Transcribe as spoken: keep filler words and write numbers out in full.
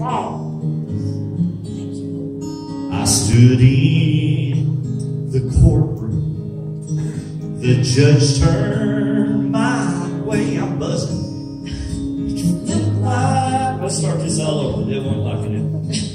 I stood in the courtroom. The judge turned my way. I'm buzzing. Let's start this all over. They won't like it.